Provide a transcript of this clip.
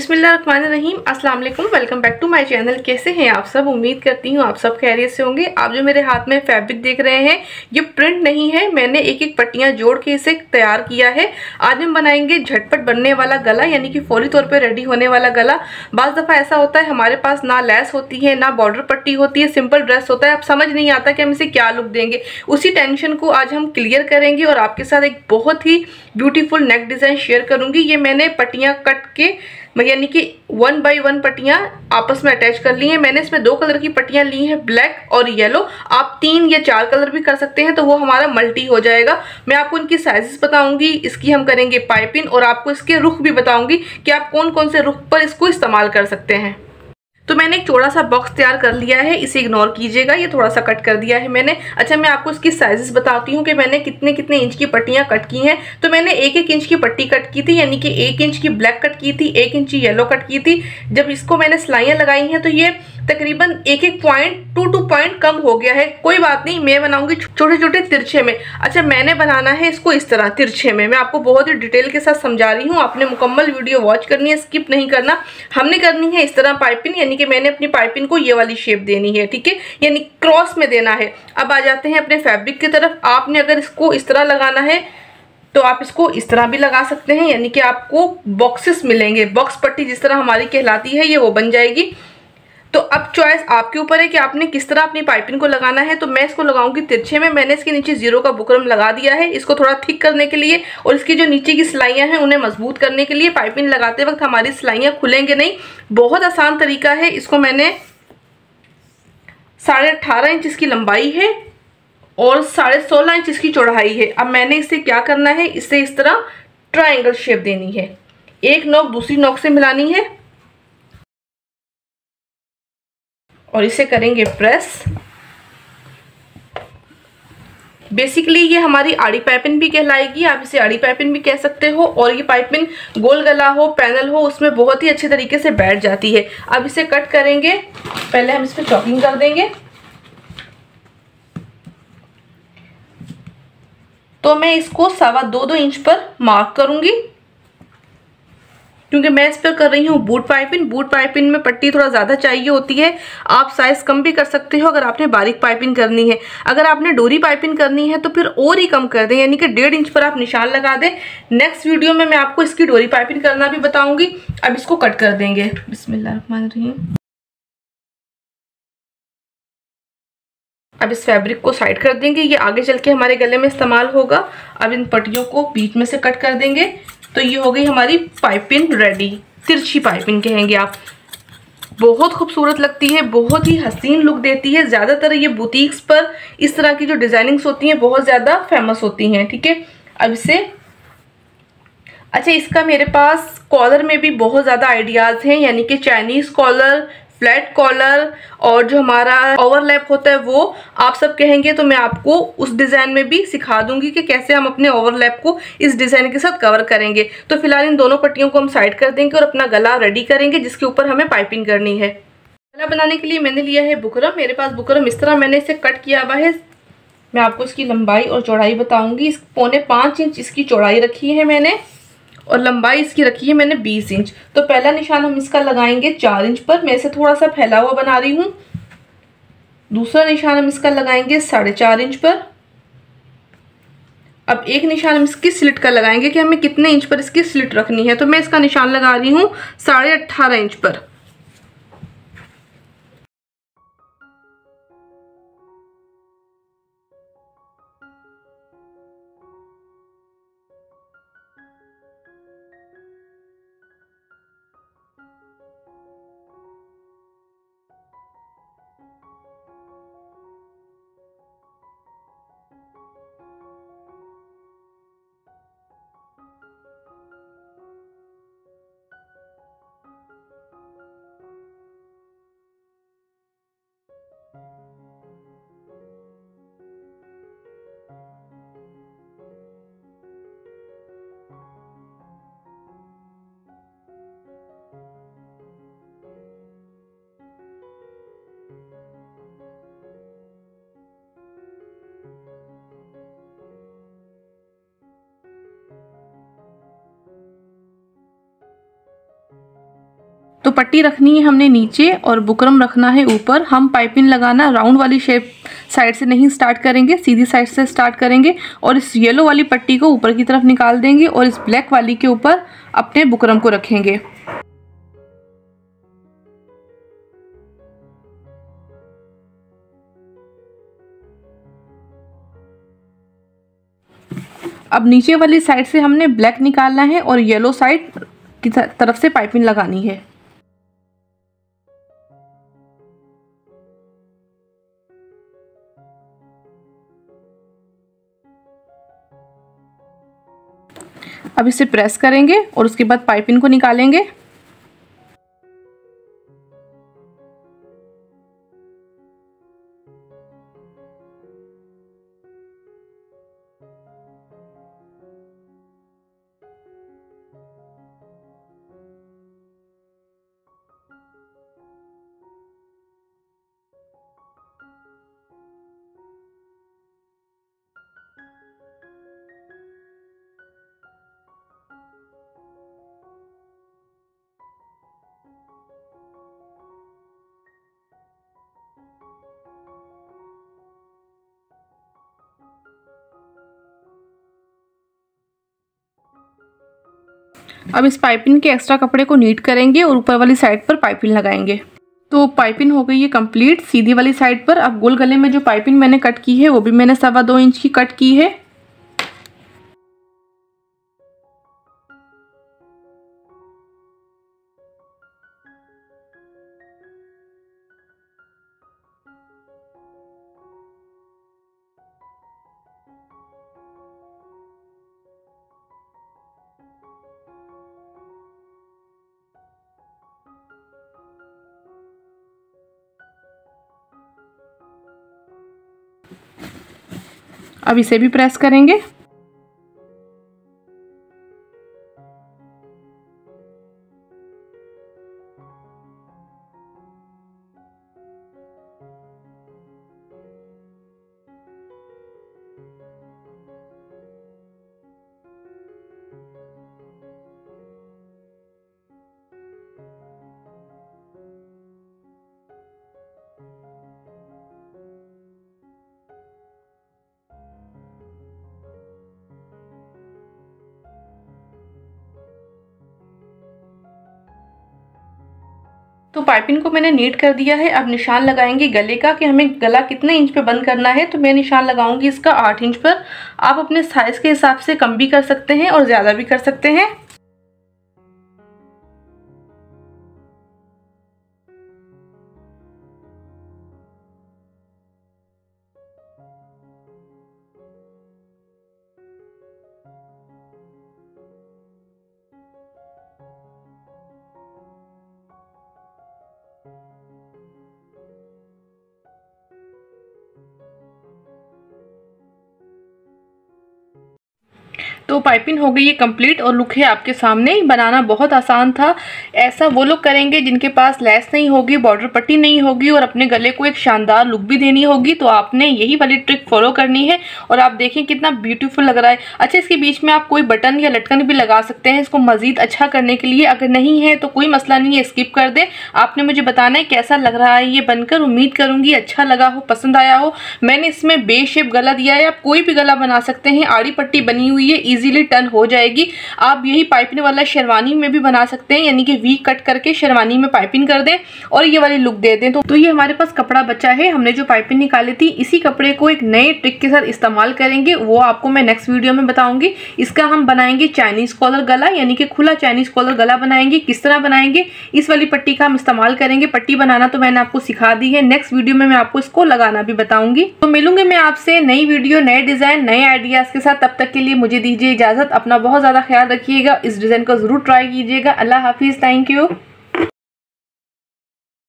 बिस्मिल्लाहिर्रहमानिर्रहीम। अस्सलाम वालेकुम, welcome back to my channel. कैसे हैं आप सब? उम्मीद करती हूँ आप सब खैरियत से होंगे। आप जो मेरे हाथ में फैब्रिक देख रहे हैं ये प्रिंट नहीं है, मैंने एक एक पट्टियां जोड़ के इसे तैयार किया है। आज हम बनाएंगे झटपट बनने वाला गला, यानी कि फौरी तौर पर रेडी होने वाला गला। बाज़ दफ़ा ऐसा होता है हमारे पास ना लेस होती है ना बॉर्डर पट्टी होती है, सिंपल ड्रेस होता है, अब समझ नहीं आता कि हम इसे क्या लुक देंगे। उसी टेंशन को आज हम क्लियर करेंगे और आपके साथ एक बहुत ही ब्यूटीफुल नेक डिज़ाइन शेयर करूंगी। ये मैंने पट्टियां कट के यानी कि 1 बाय 1 पट्टियां आपस में अटैच कर ली हैं। मैंने इसमें 2 कलर की पट्टियां ली हैं, ब्लैक और येलो। आप 3 या 4 कलर भी कर सकते हैं तो वो हमारा मल्टी हो जाएगा। मैं आपको इनकी साइजेस बताऊंगी, इसकी हम करेंगे पाइपिंग और आपको इसके रुख भी बताऊंगी कि आप कौन कौन से रुख पर इसको इस्तेमाल कर सकते हैं। तो मैंने एक चौड़ा सा बॉक्स तैयार कर लिया है, इसे इग्नोर कीजिएगा, ये थोड़ा सा कट कर दिया है मैंने। अच्छा, मैं आपको इसकी साइजेस बताती हूँ कि मैंने कितने कितने इंच की पट्टियां कट की हैं। तो मैंने 1-1 इंच की पट्टी कट की थी, यानी कि 1 इंच की ब्लैक कट की थी, 1 इंच येलो कट की थी। जब इसको मैंने सिलाइयां लगाई हैं तो ये तकरीबन 1-1 पॉइंट 2-2 पॉइंट कम हो गया है। कोई बात नहीं, मैं बनाऊंगी छोटे छोटे तिरछे में। अच्छा, मैंने बनाना है इसको इस तरह तिरछे में। मैं आपको बहुत ही डिटेल के साथ समझा रही हूँ, आपने मुकम्मल वीडियो वॉच करनी है, स्किप नहीं करना। हमने करनी है इस तरह पाइपिंग, यानी कि मैंने अपनी पाइपिंग को ये वाली शेप देनी है, ठीक है, यानी क्रॉस में देना है। अब आ जाते हैं अपने फैब्रिक की तरफ। आपने अगर इसको इस तरह लगाना है तो आप इसको इस तरह भी लगा सकते हैं, यानी कि आपको बॉक्सेस मिलेंगे। बॉक्स पट्टी जिस तरह हमारी कहलाती है ये वो बन जाएगी। तो अब चॉइस आपके ऊपर है कि आपने किस तरह अपनी पाइपिंग को लगाना है। तो मैं इसको लगाऊंगी तिरछे में। मैंने इसके नीचे 0 का बुकरम लगा दिया है, इसको थोड़ा थिक करने के लिए और इसकी जो नीचे की सिलाइयां हैं उन्हें मजबूत करने के लिए। पाइपिंग लगाते वक्त हमारी सिलाइयां खुलेंगे नहीं। बहुत आसान तरीका है। इसको मैंने 18.5 इंच इसकी लंबाई है और 16.5 इंच इसकी चौड़ाई है। अब मैंने इसे क्या करना है, इसे इस तरह ट्रायंगल शेप देनी है। एक नोक दूसरी नोक से मिलानी है और इसे करेंगे प्रेस। बेसिकली ये हमारी आड़ी पाइपिंग भी कहलाएगी, आप इसे आड़ी पाइपिंग भी कह सकते हो। और ये पाइपिंग गोल गला हो, पैनल हो, उसमें बहुत ही अच्छे तरीके से बैठ जाती है। अब इसे कट करेंगे, पहले हम इस पर चॉकिंग कर देंगे। तो मैं इसको 2.25 इंच पर मार्क करूंगी, क्योंकि मैं इस पर कर रही हूँ बूट पाइपिंग। बूट पाइपिंग में पट्टी थोड़ा ज़्यादा चाहिए होती है। आप साइज कम भी कर सकते हो अगर आपने बारीक पाइपिंग करनी है। अगर आपने डोरी पाइपिंग करनी है तो फिर और ही कम कर दें, यानी कि 1.5 इंच पर आप निशान लगा दें। नेक्स्ट वीडियो में मैं आपको इसकी डोरी पाइपिंग करना भी बताऊंगी। अब इसको कट कर देंगे। बिस्मिल्लाहिर्रहमानिर्रहीम। अब इस फैब्रिक को साइड कर देंगे, ये आगे चल के हमारे गले में इस्तेमाल होगा। अब इन पट्टियों को बीच में से कट कर देंगे। तो ये हो गई हमारी पाइपिंग रेडी। तिरछी पाइपिंग कहेंगे आप। बहुत खूबसूरत लगती है, बहुत ही हसीन लुक देती है। ज़्यादातर ये बुटीक्स पर इस तरह की जो डिज़ाइनिंग्स होती हैं बहुत ज़्यादा फेमस होती हैं, ठीक है। अब इसे अच्छा, इसका मेरे पास कॉलर में भी बहुत ज़्यादा आइडियाज़ हैं, यानी कि चाइनीज़ कॉलर, फ्लैट कॉलर और जो हमारा ओवरलैप होता है वो आप सब कहेंगे। तो मैं आपको उस डिज़ाइन में भी सिखा दूंगी कि कैसे हम अपने ओवरलैप को इस डिज़ाइन के साथ कवर करेंगे। तो फिलहाल इन दोनों पट्टियों को हम साइड कर देंगे और अपना गला रेडी करेंगे, जिसके ऊपर हमें पाइपिंग करनी है। गला बनाने के लिए मैंने लिया है बुकरम। मेरे पास बुकरम इस तरह मैंने इसे कट किया हुआ है। मैं आपको इसकी लंबाई और चौड़ाई बताऊंगी। 5.25 इंच इसकी चौड़ाई रखी है मैंने और लंबाई इसकी रखी है मैंने 20 इंच। तो पहला निशान हम इसका लगाएंगे 4 इंच पर। मैं इसे थोड़ा सा फैला हुआ बना रही हूँ। दूसरा निशान हम इसका लगाएंगे 4.5 इंच पर। अब एक निशान हम इसकी स्लिट का लगाएंगे कि हमें कितने इंच पर इसकी स्लिट रखनी है। तो मैं इसका निशान लगा रही हूँ 18.5 इंच पर। तो पट्टी रखनी है हमने नीचे और बुकरम रखना है ऊपर। हम पाइपिंग लगाना राउंड वाली शेप साइड से नहीं स्टार्ट करेंगे, सीधी साइड से स्टार्ट करेंगे और इस येलो वाली पट्टी को ऊपर की तरफ निकाल देंगे और इस ब्लैक वाली के ऊपर अपने बुकरम को रखेंगे। अब नीचे वाली साइड से हमने ब्लैक निकालना है और येलो साइड की तरफ से पाइपिंग लगानी है। अब इसे प्रेस करेंगे और उसके बाद पाइपिंग को निकालेंगे। अब इस पाइपिंग के एक्स्ट्रा कपड़े को नीट करेंगे और ऊपर वाली साइड पर पाइपिंग लगाएंगे। तो पाइपिंग हो गई है कंप्लीट सीधी वाली साइड पर। अब गोल गले में जो पाइपिंग मैंने कट की है वो भी मैंने 2.25 इंच की कट की है। अब इसे भी प्रेस करेंगे। तो पाइपिंग को मैंने नीट कर दिया है। अब निशान लगाएंगे गले का कि हमें गला कितने इंच पे बंद करना है। तो मैं निशान लगाऊंगी इसका 8 इंच पर। आप अपने साइज के हिसाब से कम भी कर सकते हैं और ज़्यादा भी कर सकते हैं। तो पाइपिंग हो गई है कंप्लीट और लुक है आपके सामने। बनाना बहुत आसान था। ऐसा वो लोग करेंगे जिनके पास लेस नहीं होगी, बॉर्डर पट्टी नहीं होगी और अपने गले को एक शानदार लुक भी देनी होगी। तो आपने यही वाली ट्रिक फॉलो करनी है और आप देखें कितना ब्यूटीफुल लग रहा है। अच्छा, इसके बीच में आप कोई बटन या लटकन भी लगा सकते हैं इसको मजीद अच्छा करने के लिए। अगर नहीं है तो कोई मसला नहीं है, स्किप कर दें। आपने मुझे बताना है कैसा लग रहा है ये बनकर। उम्मीद करूंगी अच्छा लगा हो, पसंद आया हो। मैंने इसमें बे शेप गला दिया है, आप कोई भी गला बना सकते हैं। आड़ी पट्टी बनी हुई है, इजीली टर्न हो जाएगी। आप यही पाइपिंग वाला शेरवानी में भी बना सकते हैं, यानी कि वी कट करके शेरवानी में पाइपिंग कर दें और ये वाली लुक दे दें। तो ये हमारे पास कपड़ा बचा है। हमने जो पाइपिंग निकाली थी इसी कपड़े को एक नए ट्रिक के साथ इस्तेमाल करेंगे, वो आपको मैं नेक्स्ट वीडियो में बताऊंगी। इसका हम बनाएंगे चाइनीज कॉलर गला, यानी कि खुला चाइनीज कॉलर गला बनाएंगे। किस तरह बनाएंगे, इस वाली पट्टी का हम इस्तेमाल करेंगे। पट्टी बनाना तो मैंने आपको सिखा दी है, नेक्स्ट वीडियो में मैं आपको इसको लगाना भी बताऊंगी। तो मिलूंगी मैं आपसे नई वीडियो, नए डिजाइन, नए आइडियाज के साथ। तब तक के लिए मुझे दीजिए इजाजत। अपना बहुत ज्यादा ख्याल रखिएगा। इस डिजाइन को जरूर ट्राई कीजिएगा। अल्लाह हाफिज, थैंक यू।